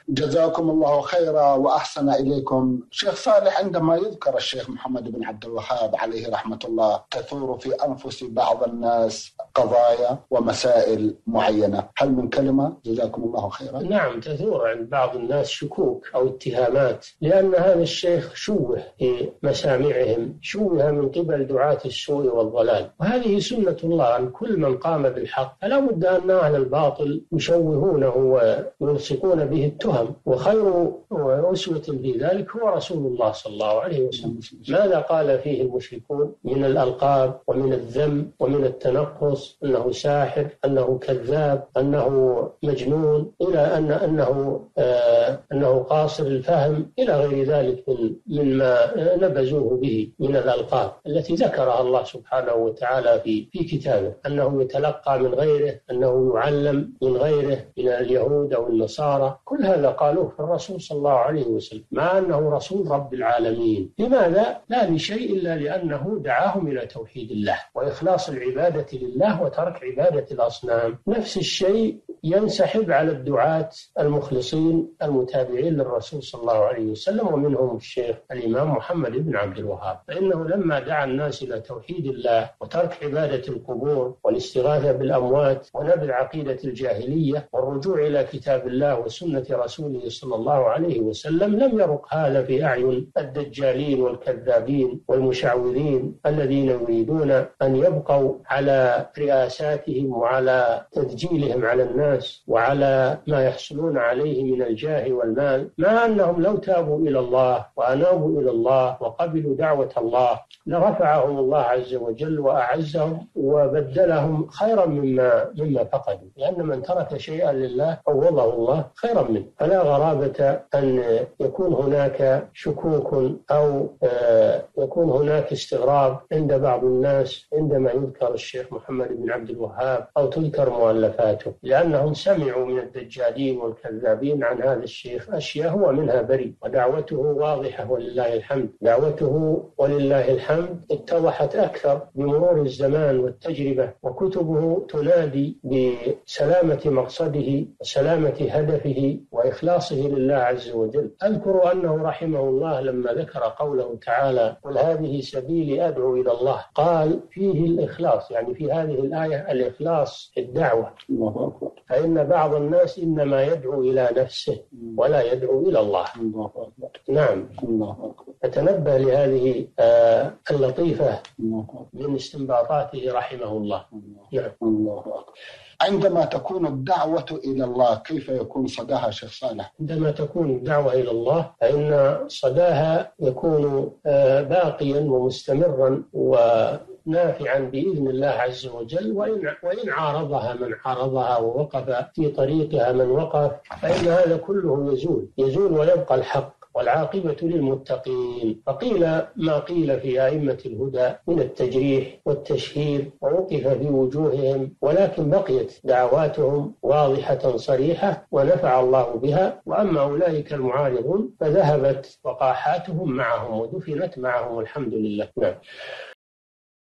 جزاكم الله خيرا وأحسن إليكم. شيخ صالح، عندما يذكر الشيخ محمد بن عبد الوهاب عليه رحمة الله تثور في أنفس بعض الناس قضايا ومسائل معينة، هل من كلمة؟ جزاكم الله خيرا. نعم، تثور عند بعض الناس شكوك أو اتهامات، لأن هذا الشيخ شوه في مسامعهم، شوه من قبل دعاة السوء والضلال، وهذه سنة الله أن كل من قام بالحق فلا بد أن أهل الباطل يشوهونه ويلصقون به التهم، وخير أسوة في ذلك هو رسول الله صلى الله عليه وسلم. ماذا قال فيه المشركون من الألقاب ومن الذم ومن التنقص، أنه ساحر، أنه كذاب، أنه مجنون، إلى أنه قاصر الفهم، إلى غير ذلك مما نبذوه به من الألقاب التي ذكرها الله سبحانه وتعالى في كتابه، أنه يتلقى من غيره، أنه يعلم من غيره من اليهود أو النصارى. كل هذا قالوه في الرسول صلى الله عليه وسلم، مع أنه رسول رب العالمين. لماذا؟ لا لشيء إلا لأنه دعاهم إلى توحيد الله وإخلاص العبادة لله وترك عبادة الأصنام. نفس الشيء ينسحب على الدعاة المخلصين المتابعين للرسول صلى الله عليه وسلم، ومنهم الشيخ الإمام محمد بن عبد الوهاب، فإنه لما دعا الناس إلى توحيد الله وترك عبادة القبور والاستغاثة بالأموات ونبذ عقيدة الجاهلية والرجوع إلى كتاب الله وسنة رسوله صلى الله عليه وسلم، لم يرق هذا في أعين الدجالين والكذابين والمشعوذين الذين يريدون أن يبقوا على رئاساتهم وعلى تدجيلهم على الناس وعلى ما يحصلون عليه من الجاه والمال، مع أنهم لو تابوا إلى الله وأنابوا إلى الله وقبلوا دعوة الله لرفعهم الله عز وجل وأعزهم وبدلهم خيرا مما فقدوا، لأن من ترك شيئا لله عوضه الله خيرا منه. فلا غرابة أن يكون هناك شكوك أو يكون هناك استغراب عند بعض الناس عندما يذكر الشيخ محمد بن عبد الوهاب أو تذكر مؤلفاته، لأنهم سمعوا من الدجالين والكذابين عن هذا الشيخ أشياء هو منها بريء، ودعوته واضحة ولله الحمد. دعوته ولله الحمد اتضحت أكثر بمرور الزمان والتجربة، وكتبه تنادي بسلامة مقصده وسلامة هدفه وإخلاصه لله عز وجل. أذكر أنه رحمه الله لما ذكر قوله تعالى: قل هذه سبيلي أدعو إلى الله، قال فيه الإخلاص، يعني في هذه الآية الإخلاص في الدعوة، فإن بعض الناس إنما يدعو إلى نفسه ولا يدعو إلى الله. نعم، فتنبه لهذه اللطيفة من استنباطاته رحمه الله. نعم. عندما تكون الدعوة إلى الله كيف يكون صداها شيخ صالح؟ عندما تكون الدعوة إلى الله فإن صداها يكون باقيا ومستمرا ونافعا بإذن الله عز وجل، وإن عارضها من عارضها ووقف في طريقها من وقف، فإن هذا كله يزول ويبقى الحق، والعاقبة للمتقين. فقيل ما قيل في أئمة الهدى من التجريح والتشهير ووقف في وجوههم، ولكن بقيت دعواتهم واضحة صريحة ونفع الله بها. وأما أولئك المعارضون فذهبت وقاحاتهم معهم ودفنت معهم، الحمد لله. نعم.